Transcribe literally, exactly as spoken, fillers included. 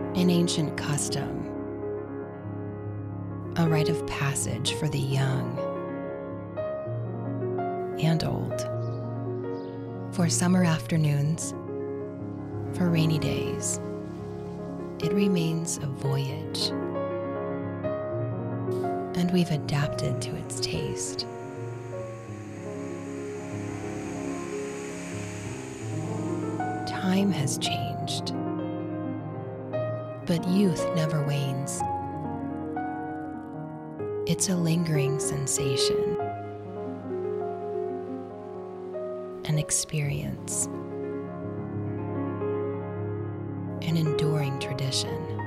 an ancient custom, a rite of passage for the young and old, for summer afternoons, for rainy days. It remains a voyage, and we've adapted to its taste. Time has changed, but youth never wanes. It's a lingering sensation, an experience, an enduring tradition.